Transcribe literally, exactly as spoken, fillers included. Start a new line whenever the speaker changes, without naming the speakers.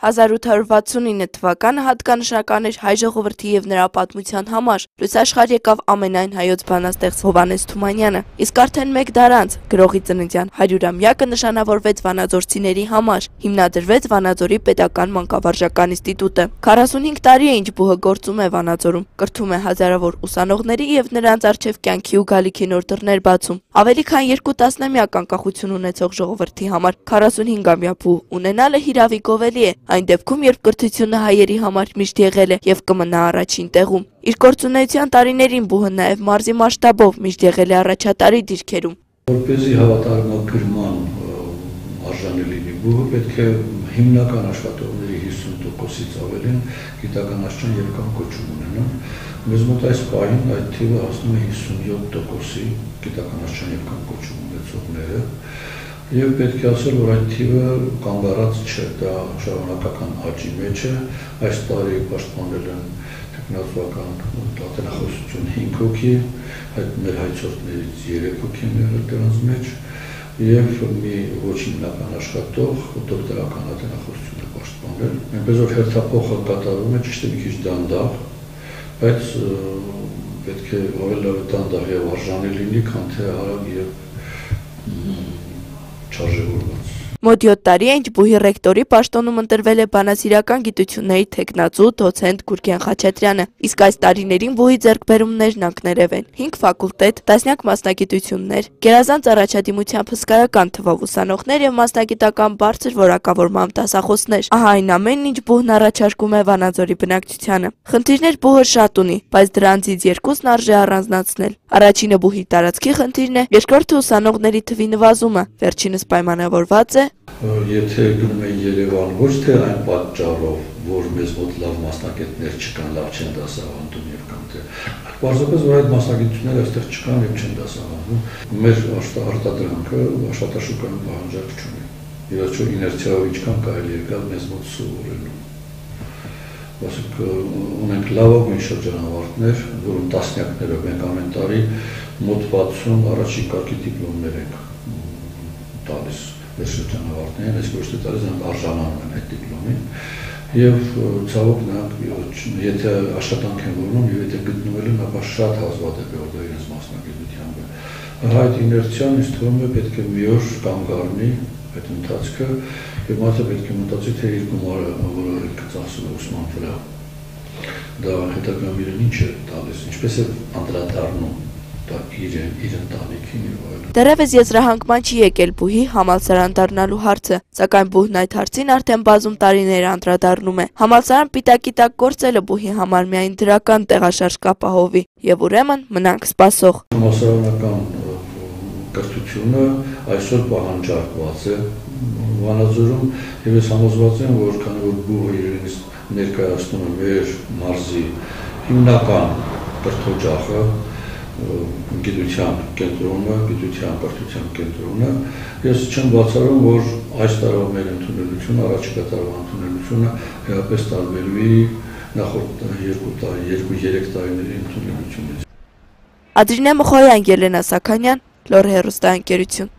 հազար ութ հարյուր վաթսունինը թվականը հատկանշական էր հայ ժողովրդի եւ նրա պատմության համար։ Լույս աշխարհ եկավ ամենայն հայոց բանաստեղծ Հովհաննես Թումանյանը։ Իսկ արդեն մեկ դար անց գրողի ծննդյան հարյուրամյակը նշանավորվեց վանաձորցիների համար։ Հիմնադրվեց Վանաձորի պետական մանկավարժական ինստիտուտը։ քառասունհինգ տարի է ինչ բուհը գործում է Վանաձորում, կրթում է հազարավոր ուսանողների եւ նրանց առջեւ կյանքի ու գալիքի նոր դռներ բացում։ Ավելի քան երկու տասնամյակ անկախություն ունեցող ժողովրդի համար քառասունհինգամյա բուհ ունենալը հիրավիկովելի է, այն դեպքում, երբ կրթությունը հայերի համար միշտ եղել է եւ կմնա առաջին տեղում։ Իր գործունեության տարիներին բուհը նաեւ մարզի մասշտաբով միշտ եղել է առաջատարի դիրքերում։
Որպեսզի հավատարմագրման արժանի լինի, բուհը պետք է հիմնական աշխատողների հիսուն տոկոսից ավելին գիտականաշրջան եւ կամ կոչում ունենան։ Մեզ մոտ այս պահին այդ թիվը հասնում է հիսունյոթ տոկոսի գիտականաշրջան եւ կամ կոչում ունեցողները։ Եվ պետք է ասել, որ այդ թիվը կանգառած չէ, դա շարունակական աճի մեջ է։ Այս տարի պաշտպանել են տեխնոլոգիական ատենախոսություն հինգ հոգի, այդ մեր հայցորդներից երեք հոգի են եղել դրանց մեջ, եւ մի ոչ հիմնական աշխատող դոկտորական ատենախոսություն է պաշտպանել։ Այնպես որ հերթափոխը կատարվում է ճիշտ է մի քիչ դանդաղ, բայց պետք է ավելի լավ դանդաղ եւ արժանի լինի, քան թե արագ եւ չարժևորված։
Մոտ յոթ տարի է ինչ բուհի ռեկտորի պաշտոնում ընտրվել է բանասիրական գիտությունների թեկնածու դոցենտ Գուրգեն Խաչատրյանը, իսկ այս տարիներին բուհի ձեռքբերումներն անկներև են՝ հինգ ֆակուլտետ, տասնյակ մասնագիտություններ, գերազանց առաջադիմությամբ հսկայական թվով ուսանողներ եւ մասնագիտական բարձր որակավորմամբ դասախոսներ։ Ահա այն ամենն, ինչ բուհն առաջարկում է Վանաձորի բնակչությանը։ Խնդիրներ բուհը շատ ունի, բայց դրանցից երկուսն արժե առանձնացնել։ Առաջինը բուհի տարածքի խնդիրն է, երկրորդը ուսանողների թվի նվազումը, վերջինս պայմանավորված է
Եթե գնում են Երևան ոչ թե այն պատճառով, որ մեզ մոտ լավ մասնագետներ չկան, լավ չեն դասավանդում եւ կամ թե պարզապես որ այդ մասնագետությունները այստեղ չկան եւ չեն դասավանդում, մեր արտադրանքը աշխատաշուկայում պահանջարկ չունի։ Իհարկե իներցիայով ինչքան կարելի է գալ մեզ մոտ սովորելու։ Ասենք ունենք լավագույն շրջանավարտներ, որոնց տասնյակներով մենք ամեն տարի մոտ վաթսուն առաջին կարգի դիպլոմներ ենք տալիս։ Մեր շրջանավարտներին, այս ոչ թե տարի նրանք արժանանում են այդ դիպլոմին եւ ցավոք նրանք եթե աշխատանք են որոնում եւ եթե գտնվել են, ապա շատ հազվադեպ է որ դա իրենց մասնագիտությամբ է։ Այդ իներցիան ինձ թվում է պետք է մի օր կանգ առնի այդ ընթացքը եւ մարդը պետք է մտածի թե իր գումարը որը կծախսում է ուսման վրա դա հետագայում իրեն ինչ է տալիս, ինչպես է անդրադառնում
Դեռևս եզրահանգման չի եկել բուհի համալսարան դառնալու հարցը, սակայն բուհն այդ հարցին արդեն բազում տարիներ անդրադառնում է։ Համալսարան պիտակի տակ գործելը բուհի համար միայն դրական տեղաշարժ կապահովի եւ ուրեմն մնանք սպասող։
Համալսարանական կրթությունը այսօր պահանջարկված է Վանաձորում եւ ես համոզված եմ, որ քանի որ բուհը իրենից ներկայացնում է մեր մարզի հիմնական կրթօջախը գիտության կենտրոնը, գիտության կրթության կենտրոնը, ես չեմ բացառում, որ այս տարվա մեր ընդունելությունը, առաջիկա տարվա ընդունելությունը հեապես տարբերվի նախորդ երկու երեք տարիների ընդունելությունից։
Ադրինե Մխոյան, Ելենա Սաքանյան, Լոռ հեռուստաընկերություն։